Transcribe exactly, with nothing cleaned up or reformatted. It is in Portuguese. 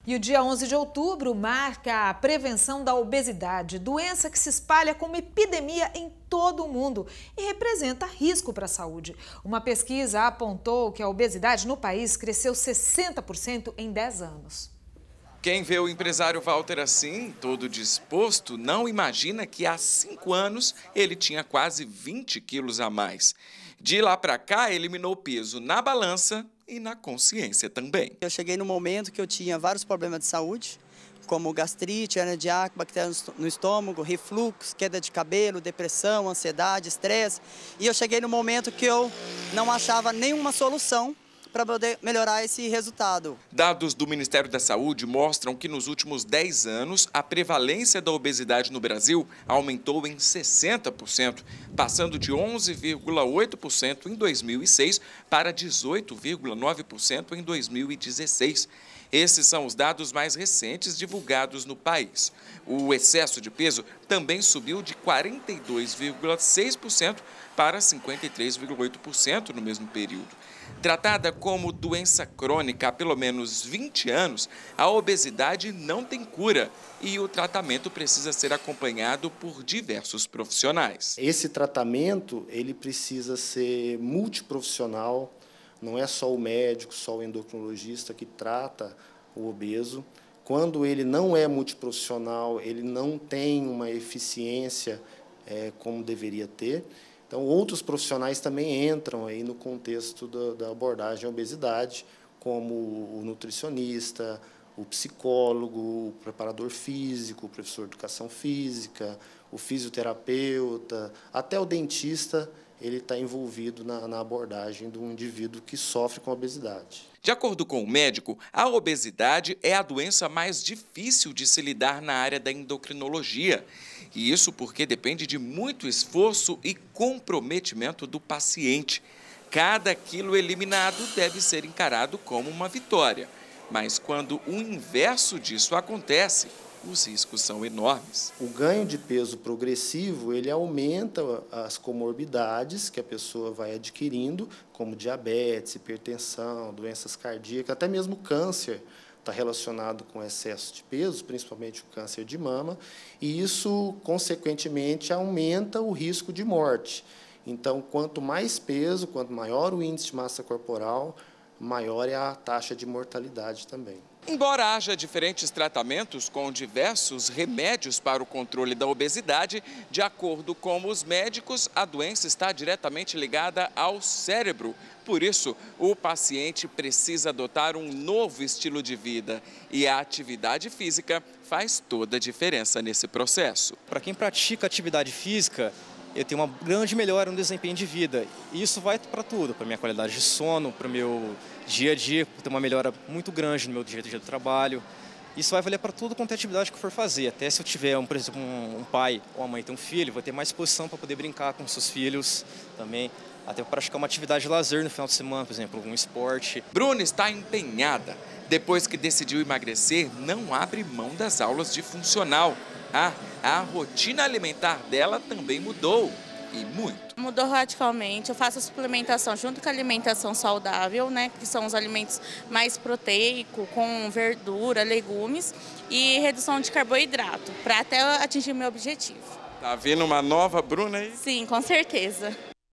E o dia onze de outubro marca a prevenção da obesidade, doença que se espalha como epidemia em todo o mundo e representa risco para a saúde. Uma pesquisa apontou que a obesidade no país cresceu sessenta por cento em dez anos. Quem vê o empresário Walter assim, todo disposto, não imagina que há cinco anos ele tinha quase vinte quilos a mais. De lá para cá, eliminou peso na balança e na consciência também. Eu cheguei no momento que eu tinha vários problemas de saúde, como gastrite, hernia de hiato, bactéria no estômago, refluxo, queda de cabelo, depressão, ansiedade, estresse. E eu cheguei no momento que eu não achava nenhuma solução para poder melhorar esse resultado. Dados do Ministério da Saúde mostram que nos últimos dez anos, a prevalência da obesidade no Brasil aumentou em sessenta por cento, passando de onze vírgula oito por cento em dois mil e seis para dezoito vírgula nove por cento em dois mil e dezesseis. Esses são os dados mais recentes divulgados no país. O excesso de peso também subiu de quarenta e dois vírgula seis por cento para cinquenta e três vírgula oito por cento no mesmo período. Tratada como doença crônica há pelo menos vinte anos, a obesidade não tem cura e o tratamento precisa ser acompanhado por diversos profissionais. Esse tratamento ele precisa ser multiprofissional, não é só o médico, só o endocrinologista que trata o obeso. Quando ele não é multiprofissional, ele não tem uma eficiência é, como deveria ter. Então, outros profissionais também entram aí no contexto da, da abordagem à obesidade, como o nutricionista, o psicólogo, o preparador físico, o professor de educação física, o fisioterapeuta, até o dentista, ele está envolvido na, na abordagem de um indivíduo que sofre com obesidade. De acordo com o médico, a obesidade é a doença mais difícil de se lidar na área da endocrinologia. E isso porque depende de muito esforço e comprometimento do paciente. Cada quilo eliminado deve ser encarado como uma vitória. Mas quando o inverso disso acontece, os riscos são enormes. O ganho de peso progressivo, ele aumenta as comorbidades que a pessoa vai adquirindo, como diabetes, hipertensão, doenças cardíacas, até mesmo câncer está relacionado com excesso de peso, principalmente o câncer de mama, e isso, consequentemente, aumenta o risco de morte. Então, quanto mais peso, quanto maior o índice de massa corporal, maior é a taxa de mortalidade também. Embora haja diferentes tratamentos com diversos remédios para o controle da obesidade, de acordo com os médicos, a doença está diretamente ligada ao cérebro. Por isso, o paciente precisa adotar um novo estilo de vida e a atividade física faz toda a diferença nesse processo. Para quem pratica atividade física, eu tenho uma grande melhora no desempenho de vida. E isso vai para tudo, para a minha qualidade de sono, para o meu dia a dia, ter uma melhora muito grande no meu dia a dia do trabalho. Isso vai valer para tudo quanto é atividade que eu for fazer. Até se eu tiver, um, por exemplo, um, um pai ou uma mãe tem um filho, vou ter mais disposição para poder brincar com seus filhos também. Até praticar uma atividade de lazer no final de semana, por exemplo, um esporte. Bruna está empenhada. Depois que decidiu emagrecer, não abre mão das aulas de funcional. Ah, a rotina alimentar dela também mudou, e muito. Mudou radicalmente, eu faço a suplementação junto com a alimentação saudável, né, que são os alimentos mais proteicos, com verdura, legumes e redução de carboidrato, para até atingir meu objetivo. Tá vendo uma nova Bruna aí? Sim, com certeza.